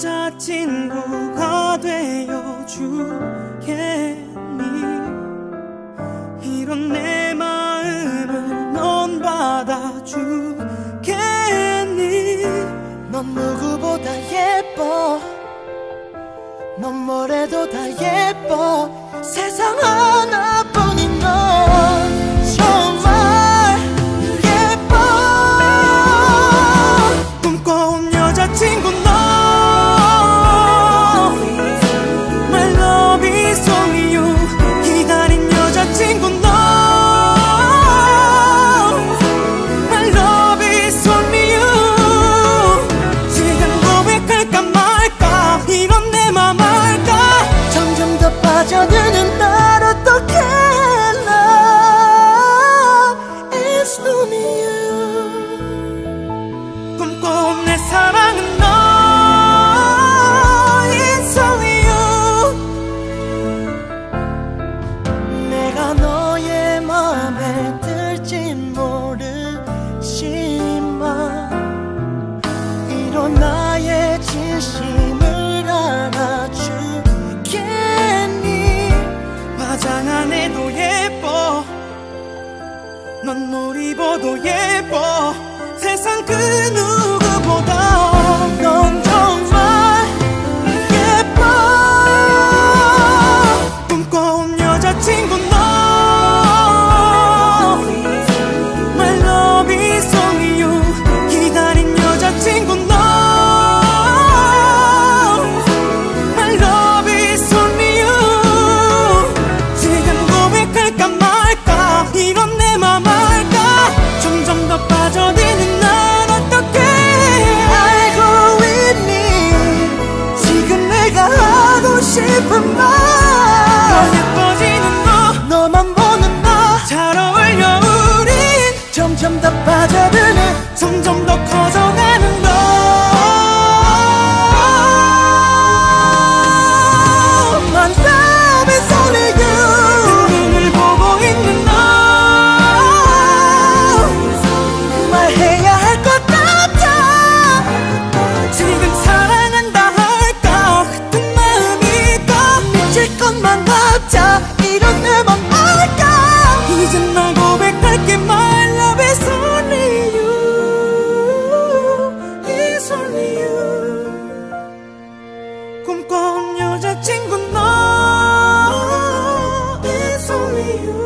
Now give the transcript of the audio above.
여자친구가 되어주겠니? 이런 내 마음을 넌 받아주겠니? 넌 누구보다 예뻐. 넌 뭐래도 다 예뻐. 세상 하나뿐인 넌 정말 예뻐. 꿈꿔온 여자친구 너 My love is only you. 기다린 여자친구 너 My love is only you. 지금 고백할까 말까 이런 내 맘 알까. 점점 더 빠져드는 날 어떡해. Love is only you. 꿈꿔온 내 사랑은 너 It's only you. 내가 너의 맘에 들지 모르지만 이런 나의 진심을 알아주겠니? 화장 안 해도 예뻐. 넌 뭘 입어도 예뻐. 세상 그 누구보다 넌 정말 예뻐. 꿈꿔온 여자친구 너 My love is only you. 기다린 여자친구 너 My love is only you. 지금 고백할까 말까 이런 내 맘 알까. 점점 더 빠져드는 난 어떡해. 알고 있니? 지금 내가 하고 싶은 말. 더 예뻐지는 너 너만 보는 나 잘 어울려 우린. 점점 더 빠져드는 점점 더 커져가는 너 My love is only you. 눈을 보고 있는 너 말해야 할 것 같아. 지금 사랑한다 할까 같은 마음일까. 미칠 것만 같아. 이런 내 맘 알까. 이젠 날 고백할게 My love is only you. It's only you. 꿈꿔온 여자친구 너 It's only you.